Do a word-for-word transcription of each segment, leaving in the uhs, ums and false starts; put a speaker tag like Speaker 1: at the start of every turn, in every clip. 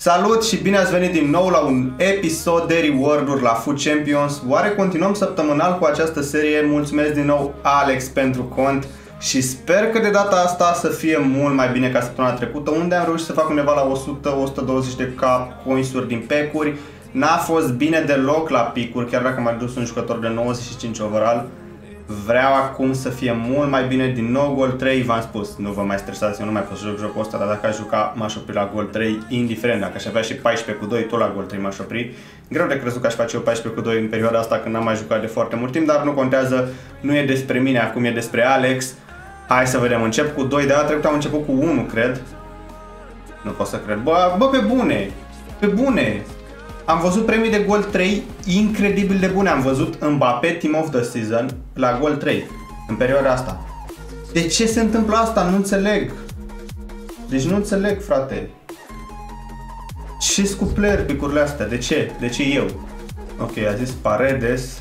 Speaker 1: Salut și bine ați venit din nou la un episod de reward-uri la Food Champions. Oare continuăm săptămânal cu această serie? Mulțumesc din nou Alex pentru cont și sper că de data asta să fie mult mai bine ca săptămâna trecută, unde am reușit să fac undeva la o sută la o sută douăzeci de k coins-uri din pack-uri. N-a fost bine deloc la pick-uri, chiar dacă m-a dus un jucător de nouăzeci și cinci overall. Vreau acum să fie mult mai bine, din nou gol trei, v-am spus, nu vă mai stresați, eu nu mai pot să joc jocul ăsta, dar dacă aș juca m-aș opri la gol trei, indiferent, dacă aș avea și paisprezece cu doi, tot la gol trei m-aș opri. Greu de crezut că aș face eu paisprezece cu doi în perioada asta când n-am mai jucat de foarte mult timp, dar nu contează, nu e despre mine, acum e despre Alex. Hai să vedem, încep cu doi, de data trecută am început cu unu, cred. Nu pot să cred, bă, bă, pe bune, pe bune. Am văzut premii de gol trei incredibil de bune. Am văzut Mbappé Team of the Season la gol trei în perioada asta. De ce se întâmplă asta? Nu înțeleg. Deci nu înțeleg, frate. Ce-s cu player pick-urile astea? De ce? De ce eu? Ok, a zis Paredes.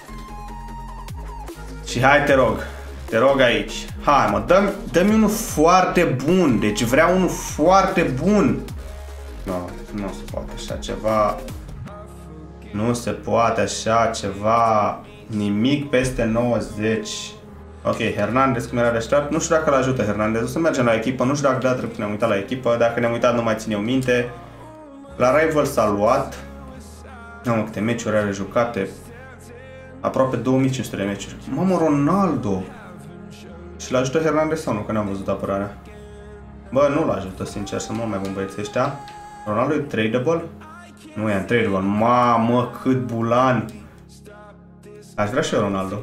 Speaker 1: Și hai, te rog. Te rog aici. Hai, mă, dă-mi dă-mi unul foarte bun. Deci vreau unul foarte bun. Nu, nu se poate așa ceva. Nu se poate așa ceva. Nimic peste nouăzeci. Ok, Hernandez cum era de aștept. Nu știu dacă îl ajută Hernandez. O să mergem la echipă. Nu știu dacă de-a trecut ne-am uitat la echipă. Dacă ne-am uitat nu mai țin eu minte. La Rival s-a luat. Nu, mă, câte meciuri are jucate. Aproape două mii cinci sute de meciuri. Mamă, Ronaldo. Și l-ajută Hernandez sau nu? Că n-am văzut apărarea. Bă, nu l-ajută, sincer, să mă mai bun băieții ăștia. Ronaldo e tradable? Nu e tradable. Mamă, cât bulan! Aș vrea și eu Ronaldo.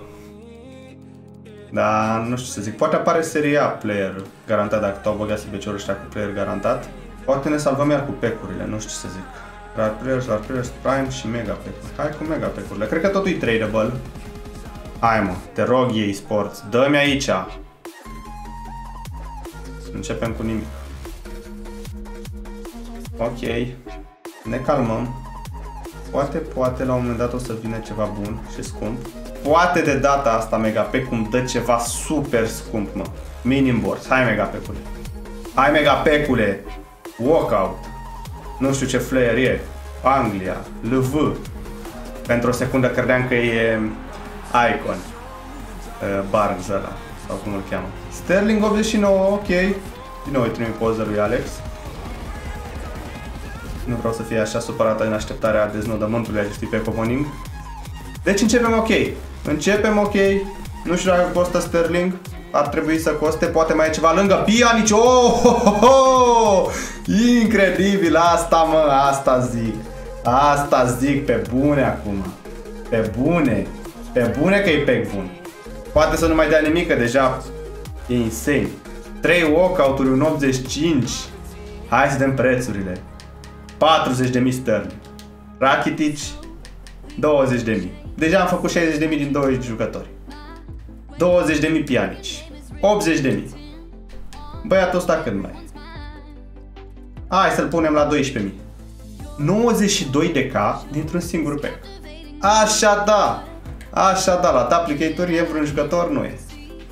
Speaker 1: Dar nu știu să zic. Poate apare Serie A player garantat dacă t-au băgat sibeciorul ăștia cu player garantat. Poate ne salvăm iar cu pack-urile, nu știu ce să zic. Rar players, rar players, prime și mega pack-uri. Hai cu mega pack-urile. Cred că totul e tradable. Hai, mă, te rog, E A Sports. Dă-mi aici. Începem cu nimic. Ok, ne calmăm. Poate, poate la un moment dat o să vină ceva bun și scump. Poate de data asta Megapack cum dă ceva super scump, mă. Minim boards, hai Megapack-ule. Hai Megapack-ule. Walkout. Nu știu ce flyer e. Anglia, L V. Pentru o secundă credeam că e Icon. uh, Barnes ăla, sau cum îl cheamă. Sterling optzeci și nouă, ok. Din nou îi trimit poză lui Alex. Nu vreau să fie așa supărată în așteptarea deznodământului acestui pe opening. Deci începem ok. Începem ok. Nu știu dacă costă Sterling. Ar trebui să coste. Poate mai e ceva lângă. Pjanic. Oh, oh, oh, oh! Incredibil. Asta, mă. Asta zic. Asta zic. Pe bune acum. Pe bune. Pe bune că e pack bun. Poate să nu mai dea nimic, că deja e insane. trei walkout-uri, un optzeci și cinci. Hai să dăm prețurile. patruzeci de mii sterling. Rakitic douăzeci de mii. Deja am făcut șaizeci de mii din douăzeci jucători. douăzeci de mii Pjanic. optzeci de mii. Băiatul ăsta când mai e? Hai să-l punem la doisprezece mii. nouăzeci și doi de k dintr-un singur pack. Așa da. Așa da, la Duplicator e vreun jucător? Nu e.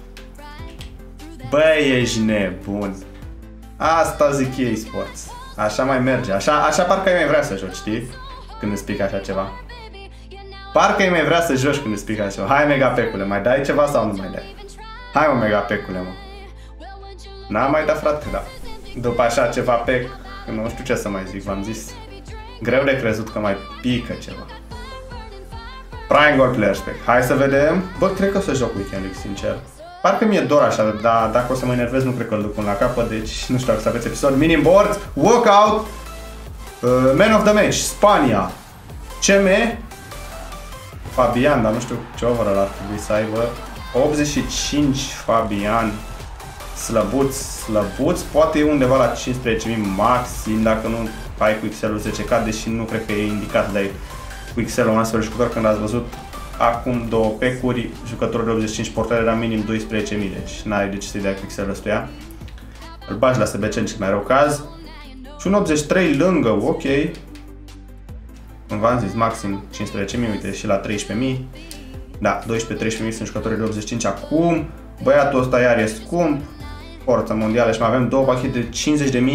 Speaker 1: Băi, ești nebun. Asta zic E A Sports. Așa mai merge. Așa, așa parcă ai mai vrea să joci, știi? Când îți pică așa ceva. Parcă ai mai vrea să joci când îți pică așa ceva. Hai Megapack-ule, mai dai ceva sau nu mai dai? Hai mă Megapack-ule, mă. N-am mai dat, frate, da. După așa ceva pack, nu știu ce să mai zic, v-am zis. Greu de crezut că mai pică ceva. Prime Gold Players Pack. Hai să vedem. Bă, cred că o să joc Weekend League, sincer. Parcă mi-e dor așa, dar dacă o să mă enervez nu cred că îl duc până la capăt, deci nu știu dacă să aveți episod. Minim board, walkout, uh, man of the match, Spania, C M, Fabian, dar nu știu ce overall ar trebui să aibă, optzeci și cinci Fabian, slăbuț, slăbuț, poate e undeva la cincisprezece mii maxim, dacă nu ai cu X L-ul zece K, deși nu cred că e indicat de ai cu X L-ul un astfel de jucător când ați văzut acum două pack-uri, jucătorul de optzeci și cinci, portare era minim doisprezece mii, deci n-ai de ce să-i dea X L ăstuia. Îl bagi la S B C în cel mai rău caz. Și un optzeci și trei lângă, ok. Cum v-am zis, maxim cincisprezece mii, uite, și la treisprezece mii. Da, doisprezece treisprezece mii sunt jucătorii de optzeci și cinci acum. Băiatul ăsta iar e scump. Forță mondială și mai avem două pachete de cincizeci de mii.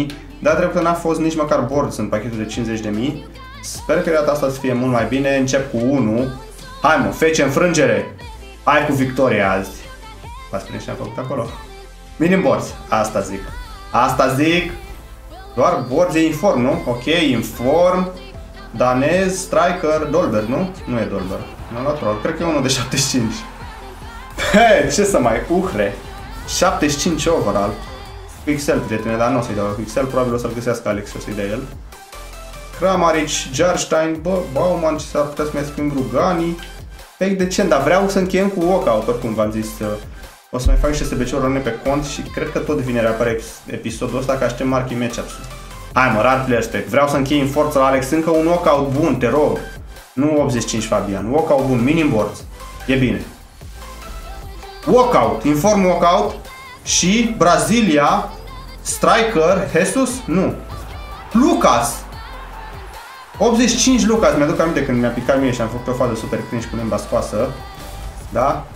Speaker 1: Data trecută n-a fost nici măcar boards în pachetul de cincizeci de mii. Sper că data asta să fie mult mai bine. Încep cu unu. Hai mă, fece înfrângere. Hai cu victoria azi. V-ați prins ce am făcut acolo? Minim boards. Asta zic. Asta zic. Doar boards e inform, nu? Ok, inform. Danez, striker, Dolber, nu? Nu e Dolber. Nu la troll. Cred că e unul de șaptezeci și cinci. He, ce să mai uhle. șaptezeci și cinci overall. Pixel, prietene, dar nu o să-i dau Pixel. Probabil o să-l găsească Alex și o să-i dea el. Kramaric, Jarstein, bă, Bauman, ce s-ar putea să mai schimb Rugani. Fake decent, dar vreau să încheiem cu walkout, oricum v-am zis. O să mai fac și S B C-uri pe cont și cred că tot vineri apare episodul ăsta, că aștept marquee matchups. Hai mă, rar player spec. Vreau să închei în forță la Alex, încă un walkout bun, te rog. Nu optzeci și cinci Fabian, walkout bun, minim boards. E bine. Walkout, inform walkout și Brazilia, striker, Jesus? Nu. Lucas. optzeci și cinci Lucas, mi-aduc aminte când mi-a picat mie și am făcut o fază super cringe cu limba scoasă. Da?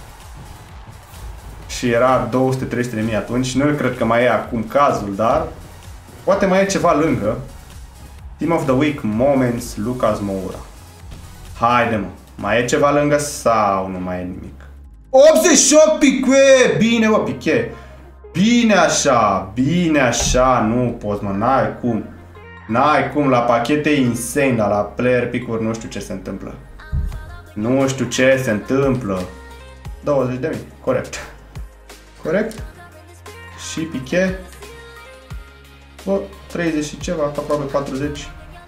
Speaker 1: Și era două sute trei sute de mii atunci. Nu cred că mai e acum cazul, dar poate mai e ceva lângă. Team of the Week Moments, Lucas Moura. Haide mă, mai e ceva lângă sau nu mai e nimic? optzeci și opt Piqué! Bine mă, Piqué! Bine așa, bine așa, nu poți mă, n-ai cum. N-ai cum, la pachete insane, dar la player pick-uri nu știu ce se întâmplă. Nu știu ce se întâmplă. douăzeci de mii, corect. Corect? Și Piqué. Bă, treizeci și ceva, aproape patruzeci.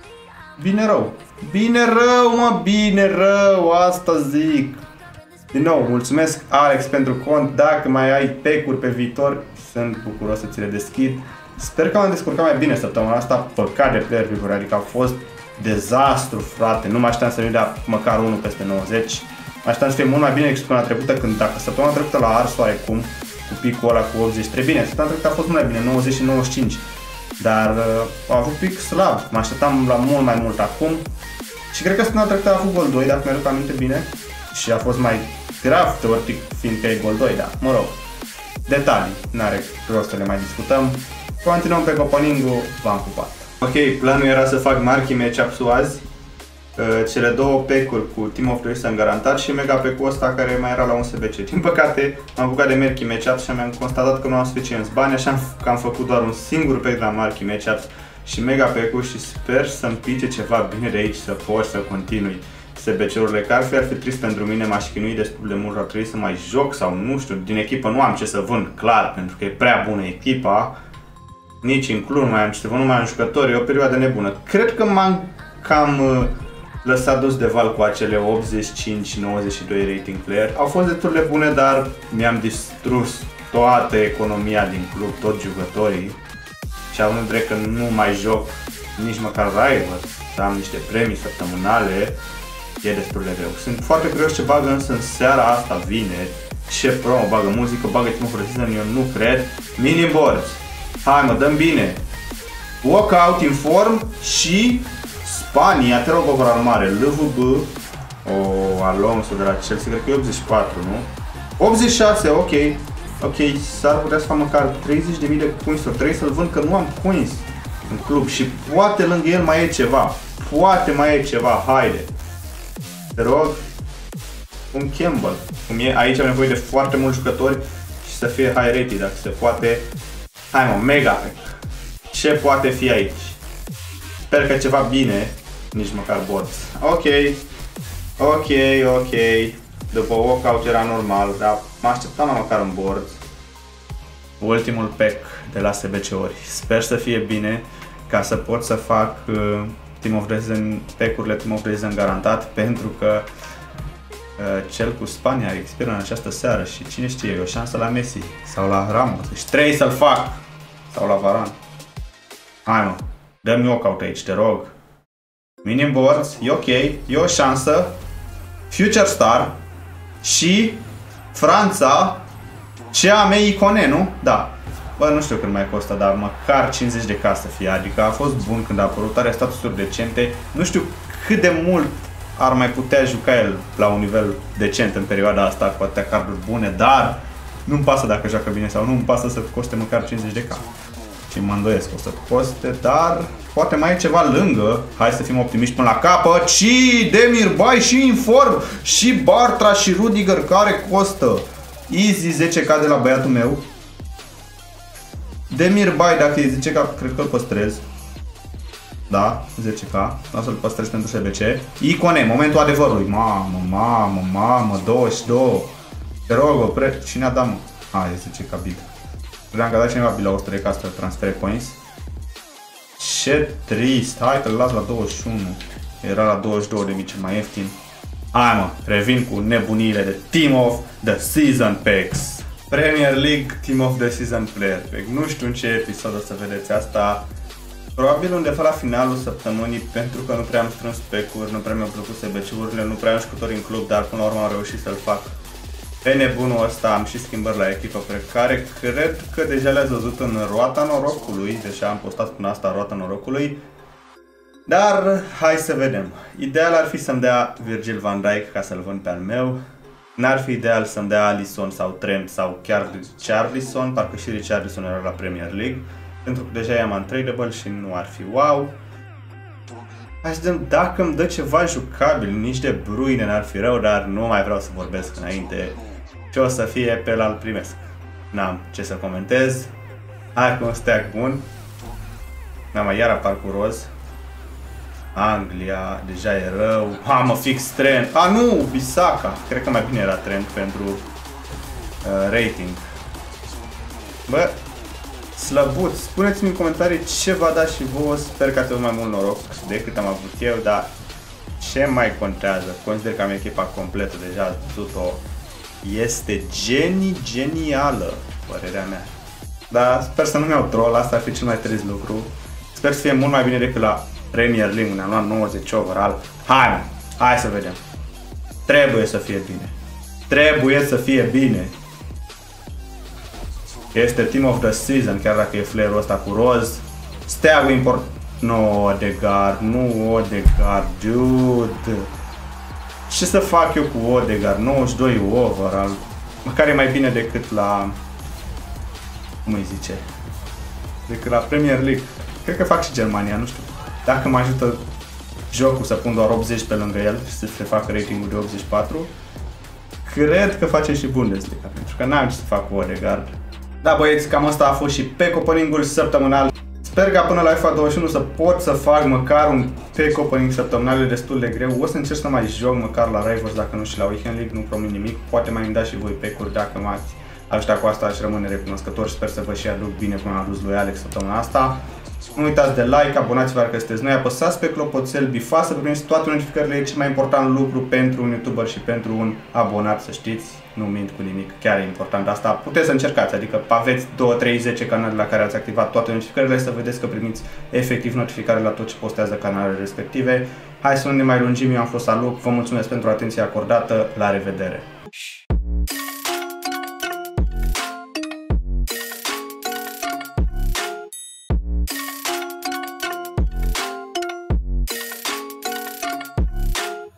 Speaker 1: Bine rău. Bine rău, mă, bine rău, asta zic. Din nou, mulțumesc Alex pentru cont. Dacă mai ai pack-uri pe viitor, sunt bucuros să ți le deschid. Sper că am descurcat mai bine săptămâna asta. Păcat de player pick-uri, adică a fost dezastru, frate. Nu mă așteptam să nu dea măcar unul peste nouăzeci. Mă așteptam să fie mult mai bine decât săptămâna trecută, când dacă săptămâna trecută la ars oarecum, cu picul ăla cu optzeci și trei. Bine, săptămâna trecută a fost mult mai bine, nouăzeci și nouăzeci și cinci. Dar uh, a avut pic slab. Mă așteptam la mult mai mult acum. Și cred că săptămâna trecută a avut gol doi, dacă mi-aduc aminte bine. Și a fost mai grav, teoretic, fiindcă e gol doi, dar mă rog. Detalii, n-are rost să le mai discutăm. Continuăm pe Copaningu, v-am pupat. Ok, planul era să fac marquee matchups-ul azi. Uh, cele două pack-uri cu Team of the Week garantat și mega pack-ul ăsta care mai era la un S B C. Din păcate, am apucat de marquee matchups și am constatat că nu am suficienți bani, așa că am făcut doar un singur pack la marquee matchups și mega pack-ul și sper să-mi pice ceva bine de aici, să pot să continui S B C-urile. Că ar fi, ar fi trist pentru mine, m-aș chinui destul de mult, ar trebui să mai joc sau nu știu, din echipă nu am ce să vând, clar, pentru că e prea bună echipa. Nici în club nu mai am ce să vând, nu mai am jucători, e o perioadă nebună. Cred că m-am cam uh, lăsat dus de val cu acele optzeci și cinci nouăzeci și doi rating player. Au fost destul de bune, dar mi-am distrus toată economia din club, toți jucătorii. Și având drept că nu mai joc nici măcar Rivals, să am niște premii săptămânale, e destul de greu. Sunt foarte curios ce bagă însă în seara asta, vineri. Ce promo bagă, muzică, bagă Team of the Season, eu nu cred. Minim boards. Hai mă, dăm bine. Walkout, inform și Spania, te rog o mare, L V B. O, Alonso de la Chelsea, cred că e optzeci și patru, nu? optzeci și șase, ok. Ok, s-ar putea să fac măcar treizeci de mii de coins, trebuie să-l vând că nu am coins în club și poate lângă el mai e ceva. Poate mai e ceva, haide. Te rog. Un Campbell. Cum e, aici am nevoie de foarte mulți jucători și să fie high rated, dacă se poate. Hai mă, mega pack. Ce poate fi aici? Sper că ceva bine, nici măcar boards. Ok. Ok, ok. După walkout era normal, dar mă așteptam la măcar un board. Ultimul pack de la S B C-uri. Sper să fie bine ca să pot să fac uh, Team of the Season, pack-urile Team of the Season garantat, pentru că uh, cel cu Spania expiră în această seară și cine știe, e o șansă la Messi sau la Ramos. Deci trebuie să-l fac. Sau la Varane. Hai mă, dă-mi walkout aici, te rog. Minim boards, e ok, e o șansă. Future Star și Franța, C A M Icone, nu? Da. Bă, nu știu cât mai costă, dar măcar cincizeci de K să fie, adică a fost bun când a apărut, are statusuri decente. Nu știu cât de mult ar mai putea juca el la un nivel decent în perioada asta cu atâtea carduri bune, dar nu-mi pasă dacă joacă bine sau nu, îmi pasă să coste măcar cincizeci de K. Și mă îndoiesc că o să coste, dar poate mai e ceva lângă. Hai să fim optimiști până la capăt. Și Demirbay și Inform și Bartra și Rudiger care costă easy zece K de la băiatul meu. Demirbay, dacă e zece K, cred că îl păstrez. Da, zece K. O să-l păstrez pentru S B C. Icone, momentul adevărului. Mamă, mamă, mamă, douăzeci și doi. Te rog, opre. Cine a dat, mă? A, e zece K bid. Vreau că a dat cineva bid la o sută de K să transfere coins. Ce trist. Hai că-l las la douăzeci și unu. Era la douăzeci și două de mii cel mai ieftin. Hai mă, revin cu nebuniile de Team of the Season Packs. Premier League Team of the Season Player Pack. Nu știu în ce episod o să vedeți asta. Probabil undeva la finalul săptămânii, pentru că nu prea am strâns pack-uri, nu prea mi-au plăcut S B C-urile, nu prea am jucători în club, dar până la urmă am reușit să-l fac. Pe nebunul ăsta am și schimbări la echipă pe care cred că deja le-ați văzut în roata norocului, deja am postat până asta roata norocului. Dar hai să vedem. Ideal ar fi să-mi dea Virgil van Dijk ca să-l vând pe al meu. N-ar fi ideal să-mi dea Alisson sau Trent sau chiar Richarlison, parcă și Richarlison era la Premier League. Pentru că deja i-am untradeable și nu ar fi wow. Hai să vedem dacă îmi dă ceva jucabil, nici de Bruyne n-ar fi rău, dar nu mai vreau să vorbesc înainte. Ce o să fie pe ăla îl primesc. N-am ce să comentez. Hai cu un stack bun. N-am mai iar apar cu roz. Anglia, deja e rău. Ha, mă fix Trent. A, nu, Bissaka. Cred că mai bine era Trent pentru uh, rating. Bă, slăbuț. Spuneți-mi în comentarii ce v-a dat și vouă. Sper că ați avut mai mult noroc decât am avut eu, dar ce mai contează? Consider că am echipa completă, deja ați văzut-o. Este geni, genială, părerea mea. Dar sper să nu mi-au troll, asta ar fi cel mai trist lucru. Sper să fie mult mai bine decât la Premier League, unde am luat nouăzeci overall. Hai, hai să vedem. Trebuie să fie bine. Trebuie să fie bine. Este Team of the Season, chiar dacă e flair-ul ăsta cu roz. Steagul import... Nu, Odegaard, nu Odegaard, dude. Ce să fac eu cu Odegaard? nouăzeci și doi overall. Măcar e mai bine decât la... Cum îi zice? Decât la Premier League. Cred că fac și Germania, nu știu. Dacă mă ajută jocul să pun doar optzeci pe lângă el și să se facă ratingul de optzeci și patru, cred că face și Bundesliga, pentru că n-am ce să fac cu Odegaard. Da, băieți, cam asta a fost și pack opening-ul săptămânal. Sper că până la FIFA douăzeci și unu să pot să fac măcar un pack opening săptămânal, destul de greu. O să încerc să mai joc măcar la Rivals, dacă nu și la Weekend League, nu promit nimic. Poate mai îmi dați și voi pack-uri dacă m-ați ajutat cu asta, aș rămâne recunoscător și sper să vă și aduc bine cum am adus lui Alex săptămâna asta. Nu uitați de like, abonați-vă dacă sunteți noi, apăsați pe clopoțel, bifați să primiți toate notificările, e cel mai important lucru pentru un YouTuber și pentru un abonat, să știți, nu mint cu nimic, chiar e important asta, puteți să încercați, adică aveți două, trei, zece canale la care ați activat toate notificările, să vedeți că primiți efectiv notificare la tot ce postează canalele respective. Hai să nu ne mai lungim, eu am fost Aluc, vă mulțumesc pentru atenția acordată, la revedere!